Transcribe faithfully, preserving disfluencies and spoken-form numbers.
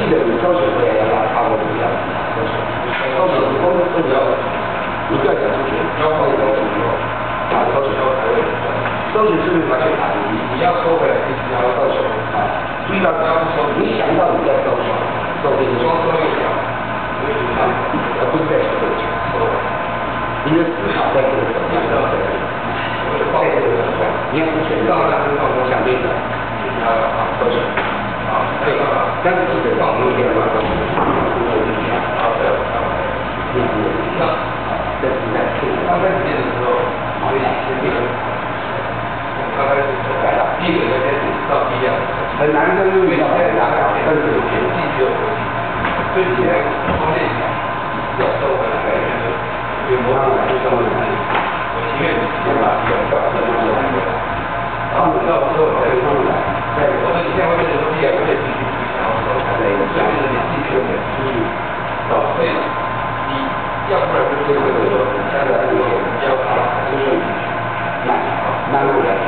记得你收钱回来要把差不多一样，收钱，收钱你都都不要，你不要讲出去，交换以后以后，把收钱才会收钱是不是把钱打进去？你要收回来，你要收钱啊，注意到不要收，你想到你要收钱，收钱你光收一条，啊，而不是在收钱，收回来，你的思考在这个层面上，在这个层面，你要是选到那个放空相对的。啊，收钱，啊，对，但是记得放空点嘛，好的，嗯，那这是在刚开始练的时候，有哪些地方？刚开始就改了，第一个就开始到低量，很难跟因为要很难，但是前期只有核心，所以你在光练起来要收回来，就是模仿就收回来，我情愿你先把这个搞成收回来。然后到时候才会出来，对，我们现在会变成说，第二个会继续想要收才对，所以变成你继续的继续找对了，你要不然就是这个说，现在这个比较高，就是慢，慢慢来。